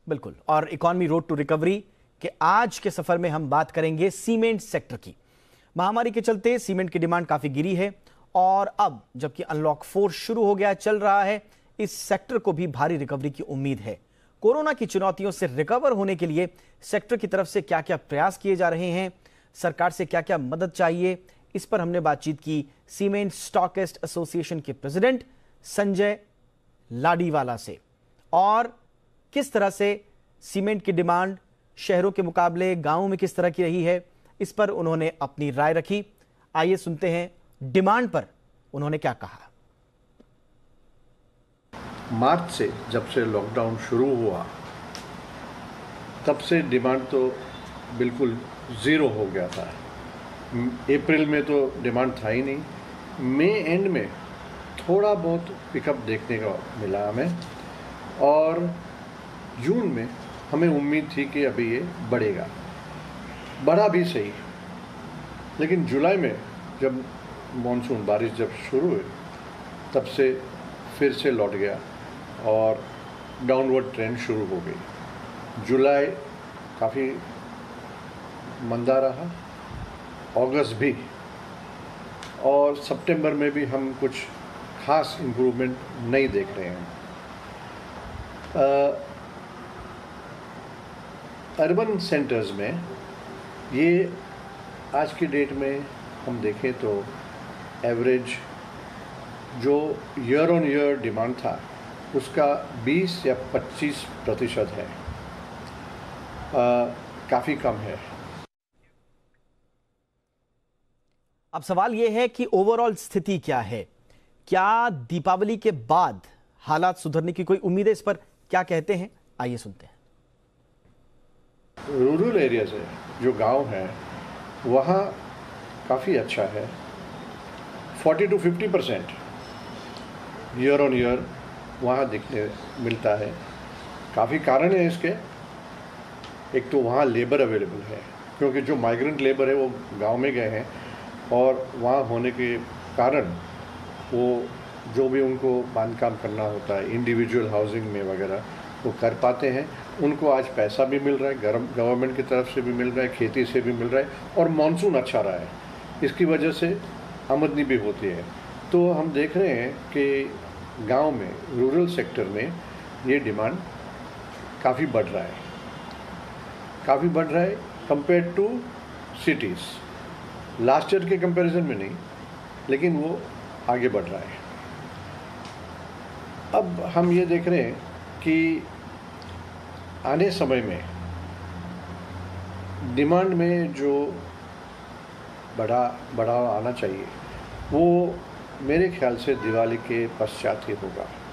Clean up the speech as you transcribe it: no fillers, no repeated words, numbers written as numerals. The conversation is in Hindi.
बिल्कुल। और इकॉनमी रोड टू रिकवरी के आज के सफर में हम बात करेंगे सीमेंट सेक्टर की। महामारी के चलते सीमेंट की डिमांड काफी गिरी है और अब जबकि अनलॉक 4 शुरू हो गया, चल रहा है, इस सेक्टर को भी भारी रिकवरी की उम्मीद है। कोरोना की चुनौतियों से रिकवर होने के लिए सेक्टर की तरफ से क्या क्या प्रयास किए जा रहे हैं, सरकार से क्या क्या मदद चाहिए, इस पर हमने बातचीत की सीमेंट स्टॉकिस्ट एसोसिएशन के प्रेसिडेंट संजय लाडीवाला से। और किस तरह से सीमेंट की डिमांड शहरों के मुकाबले गांवों में किस तरह की रही है, इस पर उन्होंने अपनी राय रखी। आइए सुनते हैं डिमांड पर उन्होंने क्या कहा। मार्च से जब से लॉकडाउन शुरू हुआ तब से डिमांड तो बिल्कुल ज़ीरो हो गया था। अप्रैल में तो डिमांड था ही नहीं। मई एंड में थोड़ा बहुत पिकअप देखने को मिला हमें और जून में हमें उम्मीद थी कि अभी ये बढ़ेगा, बढ़ा भी सही। लेकिन जुलाई में जब मॉनसून बारिश जब शुरू हुई तब से फिर से लौट गया और डाउनवर्ड ट्रेंड शुरू हो गई। जुलाई काफ़ी मंदा रहा, अगस्त भी, और सितंबर में भी हम कुछ खास इम्प्रूवमेंट नहीं देख रहे हैं। अर्बन सेंटर्स में ये आज की डेट में हम देखें तो एवरेज जो ईयर ऑन ईयर डिमांड था उसका 20 या 25% है, काफ़ी कम है। अब सवाल यह है कि ओवरऑल स्थिति क्या है, क्या दीपावली के बाद हालात सुधरने की कोई उम्मीद है, इस पर क्या कहते हैं, आइए सुनते हैं। रूरल एरिया से जो गांव है वहाँ काफ़ी अच्छा है, 40 to 50% ईयर ऑन ईयर वहाँ दिखने मिलता है। काफ़ी कारण है इसके। एक तो वहाँ लेबर अवेलेबल है, क्योंकि जो माइग्रेंट लेबर है वो गांव में गए हैं और वहाँ होने के कारण वो जो भी उनको बांधकाम करना होता है इंडिविजुअल हाउसिंग में वगैरह वो कर पाते हैं। उनको आज पैसा भी मिल रहा है, गवर्नमेंट की तरफ से भी मिल रहा है, खेती से भी मिल रहा है और मानसून अच्छा रहा है, इसकी वजह से आमदनी भी होती है। तो हम देख रहे हैं कि गांव में, रूरल सेक्टर में ये डिमांड काफ़ी बढ़ रहा है, काफ़ी बढ़ रहा है compare to cities. Last year के कंपैरिजन में नहीं, लेकिन वो आगे बढ़ रहा है। अब हम ये देख रहे हैं कि आने समय में डिमांड में जो बढ़ावा आना चाहिए वो मेरे ख्याल से दिवाली के पश्चात ही होगा।